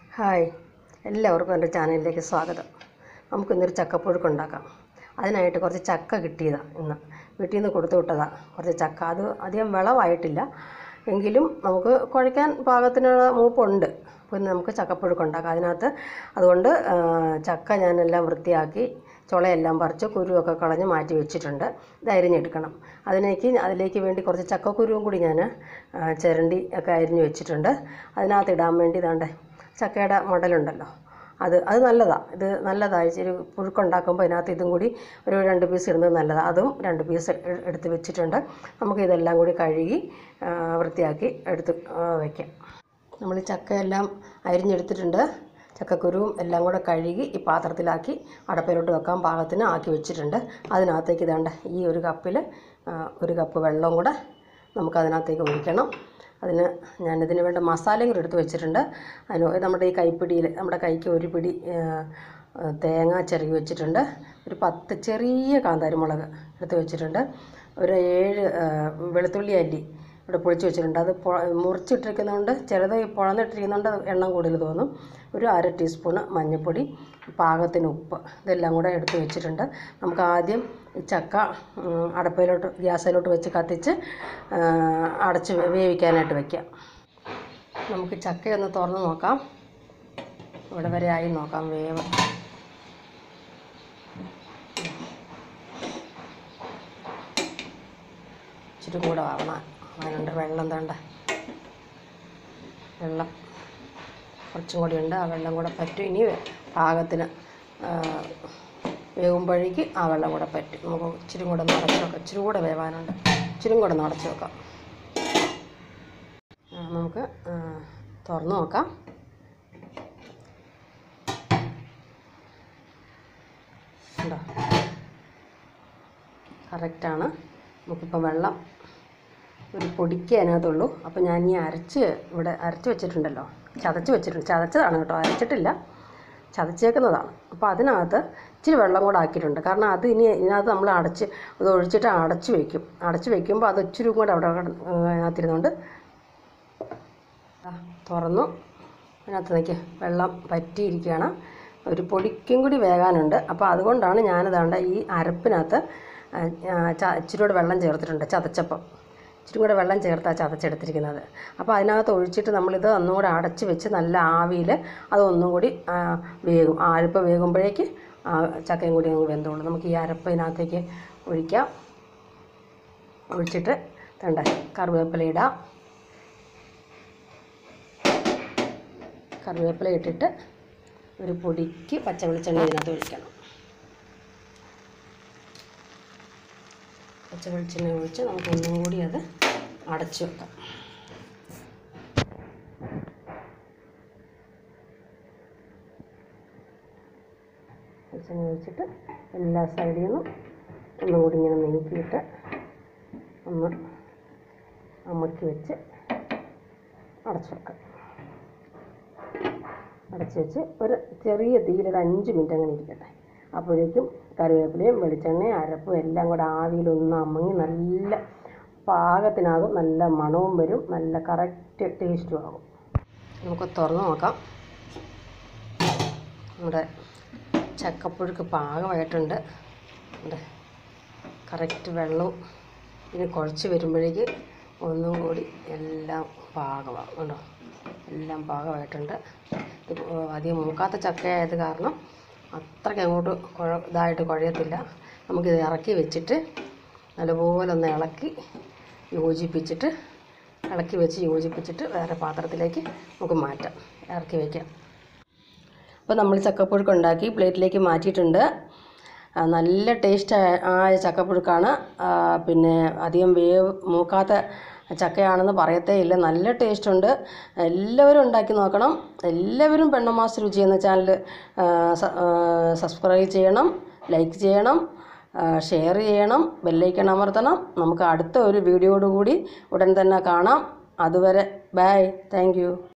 Hi, എല്ലാവർക്കും എൻ്റെ ചാനലിലേക്ക് സ്വാഗതം. നമുക്കിന്നൊരു ചക്കപ്പുഴുക്ക് ഉണ്ടാക്കാം. അതിനായിട്ട് കുറച്ച് ചക്ക കിട്ടിയതാണ്. ഇന്ന് വീട്ടിൽ നിന്ന് കൊടുത്തു വിട്ടതാണ് കുറച്ച് ചക്ക. അത് അധികം വിളവായിട്ടില്ല, എങ്കിലും നമുക്ക് കുഴയ്ക്കാൻ പാകത്തിനുള്ള മൂപ്പുണ്ട്. പിന്നെ നമുക്ക് ചക്കപ്പുഴുക്ക് ഉണ്ടാക്കാം. അതുകൊണ്ട് ചക്ക ഞാനെല്ലാം വൃത്തിയാക്കി ചുളയെല്ലാം പറിച്ച് കുരുവൊക്കെ കളഞ്ഞ് മാറ്റി വെച്ചിട്ടുണ്ട്. ഇത് അരിഞ്ഞെടുക്കണം. അതിലേക്ക് വേണ്ടി കുറച്ച് ചക്കക്കുരുവും കൂടി ഞാൻ ചിരണ്ടി ഒക്കെ അരിഞ്ഞ് വെച്ചിട്ടുണ്ട്. അതിനകത്ത് ഇടാൻ വേണ്ടി ചക്കയുടെ മടലുണ്ടല്ലോ, അത് നല്ലതാണ്. ഇത് നല്ലതാണ്. ഇച്ചിരി പുഴുക്കുണ്ടാക്കുമ്പോൾ ഇതിനകത്ത് ഇതും കൂടി ഒരു 2 പീസ് ഇടുന്നത് നല്ലതാണ്. അതും 2 പീസ് എടുത്ത് വെച്ചിട്ടുണ്ട്. നമുക്കിതെല്ലാം കൂടി കഴുകി വൃത്തിയാക്കി എടുത്ത് വയ്ക്കാം. നമ്മൾ ചക്കയെല്ലാം അരിഞ്ഞെടുത്തിട്ടുണ്ട്. ചക്കക്കുരുവും എല്ലാം കൂടെ കഴുകി ഈ പാത്രത്തിലാക്കി അടപ്പിലോട്ട് വെക്കാൻ പാകത്തിന് ആക്കി വെച്ചിട്ടുണ്ട്. അതിനകത്തേക്ക് ഈ ഒരു കപ്പിൽ 1 കപ്പ് വെള്ളം കൂടെ നമുക്കതിനകത്തേക്ക് ഒഴിക്കണം. ഞാനിതിന് വേണ്ട മസാലയും കൂടി എടുത്ത് വെച്ചിട്ടുണ്ട്. നമ്മുടെ ഈ കൈപ്പിടിയിൽ, നമ്മുടെ കൈക്ക് 1 പിടി തേങ്ങ ചിരകി വെച്ചിട്ടുണ്ട്. ഒരു 10 ചെറിയ കാന്താരിമുളക് എടുത്ത് വെച്ചിട്ടുണ്ട്. ഒരു 7 വെളുത്തുള്ളി അല്ലി ഇവിടെ പൊളിച്ച് വെച്ചിട്ടുണ്ട്. അത് മുറിച്ചിട്ടിരിക്കുന്നതുകൊണ്ട് ചിലത് പൊളന്നിട്ടിരിക്കുന്നുണ്ട്, എണ്ണം കൂടുതൽ തോന്നും. ഒരു 1/2 ടീസ്പൂണ് മഞ്ഞൾപ്പൊടി, പാകത്തിന് ഉപ്പ്, ഇതെല്ലാം കൂടെ എടുത്ത് വെച്ചിട്ടുണ്ട്. നമുക്ക് ആദ്യം ഈ ചക്ക ഗ്യാസിലോട്ട് വെച്ച് കത്തിച്ച് അടച്ച് വേവിക്കാനായിട്ട് വയ്ക്കാം. നമുക്ക് ചക്കയൊന്ന് തുറന്ന് നോക്കാം. ഇവിടെ വരെ ആയി നോക്കാം വേവ്. ഇച്ചിരി കൂടെ അതിനുണ്ട് വെള്ളം. വെള്ളം കുറച്ചും കൂടി ഉണ്ട്. ആ വെള്ളം കൂടെ പറ്റും. ഇനി പാകത്തിന് വേകുമ്പോഴേക്ക് ആ വെള്ളം കൂടെ പറ്റും. നമുക്ക് ഇച്ചിരി കൂടെ ഒന്ന് അടച്ച് വെക്കാം. ഇച്ചിരി കൂടെ വേവാനുണ്ട്. ഇച്ചിരി കൂടെ ഒന്ന് അടച്ച് വെക്കാം. നമുക്ക് തുറന്ന് നോക്കാം. ഉണ്ടോ? കറക്റ്റാണ്. നമുക്കിപ്പോൾ വെള്ളം ഒരു പൊടിക്ക് അതിനകത്തുള്ളൂ. അപ്പോൾ ഞാൻ ഈ അരച്ച് വെച്ചിട്ടുണ്ടല്ലോ, ചതച്ചതാണ് കേട്ടോ, അരച്ചിട്ടില്ല, ചതച്ചേക്കുന്നതാണ്. അപ്പോൾ അതിനകത്ത് ഇച്ചിരി വെള്ളം കൂടെ ആക്കിയിട്ടുണ്ട്. കാരണം ഇതിനകത്ത് നമ്മൾ ഇത് ഒഴിച്ചിട്ട് അടച്ച് വയ്ക്കുമ്പോൾ അത് ഇച്ചിരി കൂടെ അവിടെ അതിനകത്തിരുന്നുകൊണ്ട് തുറന്നു. അതിനകത്ത് വെള്ളം പറ്റിയിരിക്കുകയാണ്. ഒരു പൊടിക്കും കൂടി വേകാനുണ്ട്. അപ്പോൾ അതുകൊണ്ടാണ് ഞാനിതാണ്ട് ഈ അരപ്പിനകത്ത് ഇച്ചിരി കൂടെ വെള്ളം ചേർത്തിട്ടുണ്ട്. ചതച്ചപ്പം ഇച്ചിരി കൂടെ വെള്ളം ചേർത്താണ് ചതച്ചെടുത്തിരിക്കുന്നത്. അപ്പോൾ അതിനകത്ത് ഒഴിച്ചിട്ട് നമ്മളിത് ഒന്നുകൂടെ അടച്ച് വെച്ച് നല്ല ആവിയിൽ അതൊന്നും കൂടി വേകും. ആ അരപ്പ് വേകുമ്പോഴേക്ക് ചക്കയും കൂടി അങ്ങ് വെന്തോളൂ. നമുക്ക് ഈ അരപ്പ് ഇതിനകത്തേക്ക് ഒഴിക്കാം. ഒഴിച്ചിട്ട് കറിവേപ്പില ഇടാം. കറിവേപ്പില ഇട്ടിട്ട് ഒരു പൊടിക്ക് പച്ച വെളിച്ചെണ്ണ ഇതിനകത്ത് ഒഴിക്കണം. പച്ച വെളിച്ചെണ്ണ ഒഴിച്ച് നമുക്ക് ഒന്നും കൂടി അത് അടച്ചു വെക്കാം. വെളിച്ചെണ്ണ ഒഴിച്ചിട്ട് എല്ലാ സൈഡിൽ നിന്നും ഒന്നും കൂടി ഇങ്ങനെ നീക്കിയിട്ട് ഒന്ന് അമക്കി വെച്ച് അടച്ചു വെക്കാം. അടച്ചു വെച്ച് ഒരു ചെറിയ തീയിൽ ഒരു 5 മിനിറ്റ് അങ്ങനെ ഇരിക്കട്ടെ. അപ്പോഴേക്കും കറിവേപ്പിലയും വെളിച്ചെണ്ണയും അരപ്പും എല്ലാം കൂടെ ആവിയിലൊന്ന് അമങ്ങി നല്ല പാകത്തിനാകും. നല്ല മണവും വരും, നല്ല കറക്റ്റ് ടേസ്റ്റും ആകും. നമുക്ക് തുറന്ന് നോക്കാം. നമ്മുടെ ചക്കപ്പുഴുക്ക് പാകമായിട്ടുണ്ട്. കറക്റ്റ് വെള്ളവും ഇനി കുഴച്ച് വരുമ്പോഴേക്ക് ഒന്നും കൂടി എല്ലാം പാകമാകും. കണ്ടോ, എല്ലാം പാകമായിട്ടുണ്ട്. അധികം മൂക്കാത്ത ചക്കയായത് കാരണം അത്രയ്ക്ക് അങ്ങോട്ട് ഇതായിട്ട് കുഴയത്തില്ല. നമുക്കിത് ഇറക്കി വെച്ചിട്ട് നല്ലപോലെ ഒന്ന് ഇളക്കി യോജിപ്പിച്ചിട്ട് വേറെ പാത്രത്തിലേക്ക് നമുക്ക് മാറ്റാം, ഇറക്കി വയ്ക്കാം. അപ്പോൾ നമ്മൾ ചക്കപ്പുഴുക്ക് ഉണ്ടാക്കി പ്ലേറ്റിലേക്ക് മാറ്റിയിട്ടുണ്ട്. നല്ല ടേസ്റ്റ് ആയ ചക്കപ്പുഴുക്കാണ്. പിന്നെ അധികം മൂക്കാത്ത ചക്കയാണെന്ന് പറയത്തേ ഇല്ല. നല്ല ടേസ്റ്റുണ്ട്. എല്ലാവരും ഉണ്ടാക്കി നോക്കണം. എല്ലാവരും പെണ്ണമ്മാസ് രുചി എന്ന ചാനൽ സബ്സ്ക്രൈബ് ചെയ്യണം, ലൈക്ക് ചെയ്യണം, ഷെയർ ചെയ്യണം, ബെല്ലൈക്കൺ അമർത്തണം. നമുക്ക് അടുത്ത ഒരു വീഡിയോയോടുകൂടി ഉടൻ തന്നെ കാണാം. അതുവരെ ബൈ. Thank you.